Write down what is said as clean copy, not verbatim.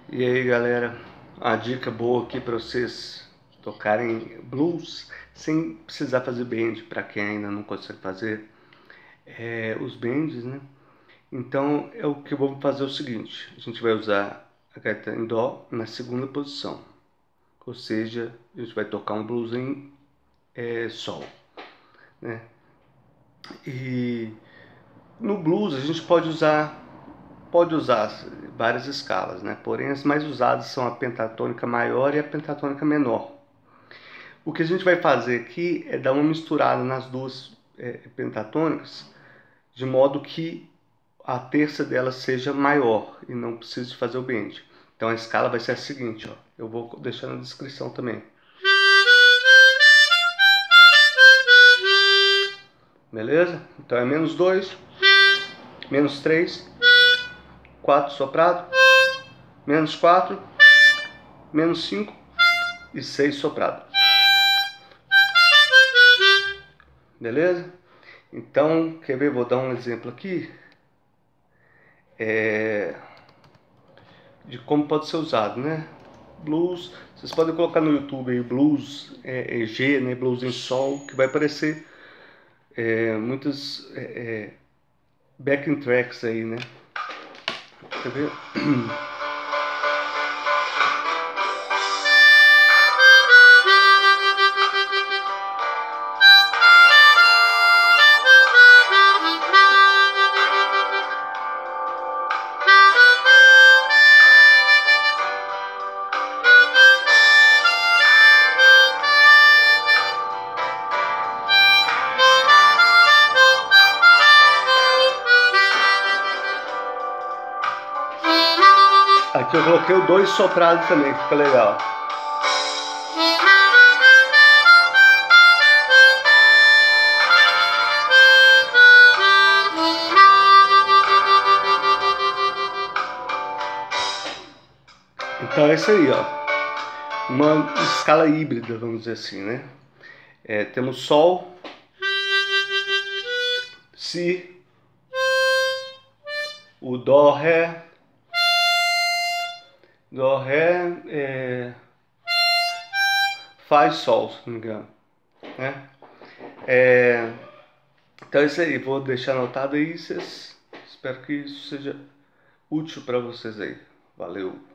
E aí galera, a dica boa aqui para vocês tocarem blues sem precisar fazer bend, para quem ainda não consegue fazer os bends, né? Então o que vamos fazer é o seguinte: a gente vai usar a gaita em dó na segunda posição, ou seja, a gente vai tocar um blues em sol, né? E no blues a gente pode usar várias escalas, né? Porém, as mais usadas são a pentatônica maior e a pentatônica menor. O que a gente vai fazer aqui é dar uma misturada nas duas pentatônicas, de modo que a terça dela seja maior e não precise fazer o bend. Então a escala vai ser a seguinte, ó. Eu vou deixar na descrição também. Beleza? Então é -2, -3, 4 soprado, -4, -5 e 6 soprado. Beleza? Então, quer ver? Vou dar um exemplo aqui de como pode ser usado, né? Blues, vocês podem colocar no YouTube aí, blues G, né? Blues em sol, que vai aparecer muitas backing tracks aí, né? Quer ver? Aqui eu coloquei o 2 soprado também, fica legal. Então é isso aí, ó. Uma escala híbrida, vamos dizer assim, né? Temos Sol, Si, o Dó, Ré, Fá e Sol, se não me engano, né? Então é isso aí, vou deixar anotado aí, espero que isso seja útil para vocês aí. Valeu!